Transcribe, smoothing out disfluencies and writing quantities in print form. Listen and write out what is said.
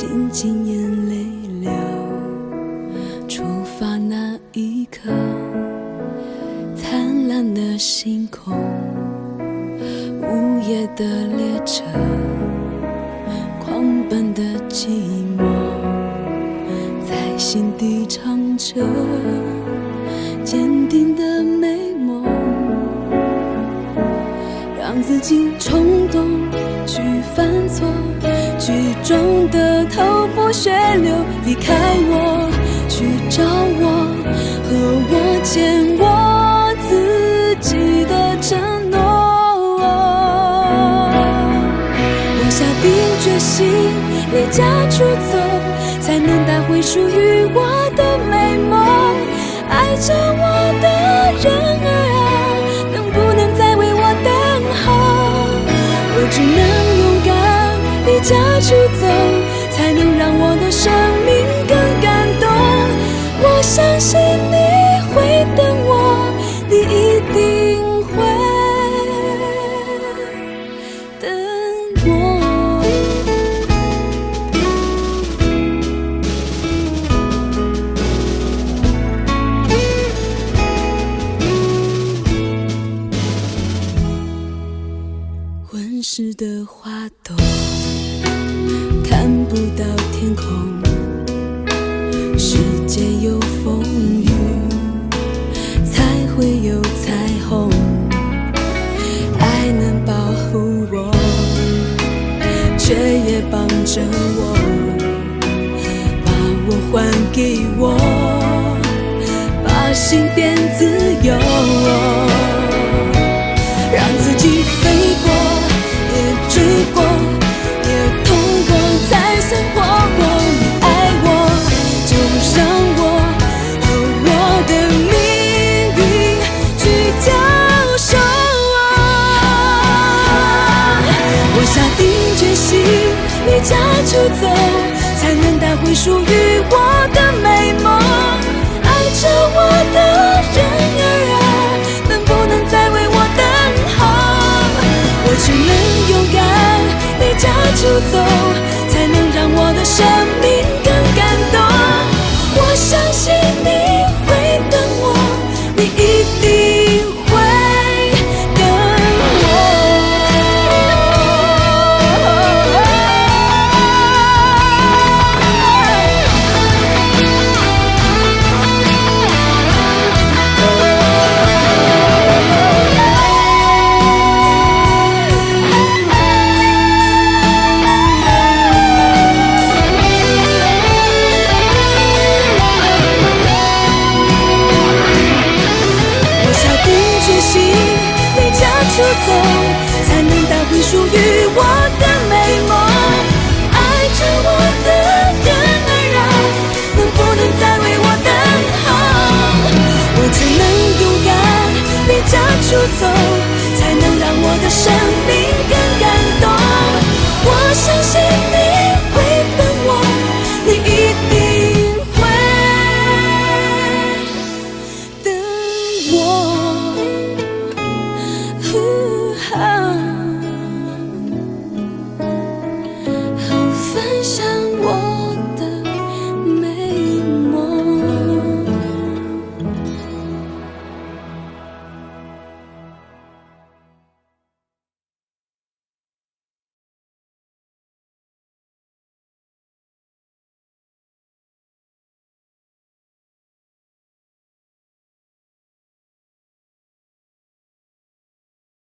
尽尽眼泪流，出发那一刻，灿烂的星空，午夜的列车，狂奔的寂寞，在心底唱着坚定的美梦，让自己冲动去犯错，剧中的头破血流，离开我，去找我，和我牵我自己的承诺。我下定决心离家出走，才能带回属于我的美梦。爱着我的人儿啊，能不能再为我等候？我只能勇敢离家出走，才能让我的生命更感动。我相信你会等我，你一定会等我。温湿的花朵，看不到天空，世界有风雨，才会有彩虹。爱能保护我，却也绑着我，把我还给我，把心变自由，让自己飞过，也追过，也痛过，才算活过。你爱我，就让我和我的命运去交手。我下定决心离家出走，才能带回属于我的美梦。爱着我的人儿啊，能不能再为我等候？我只能勇敢离家出走，才能让我的生命更感动。我相信你会等我，你一定会等我。出走，才能带回属于我的美梦。爱着我的人儿啊，能不能再为我等候？我只能勇敢离家出走，才能让我的生命更感动。我相信你会等我，你一定会等我。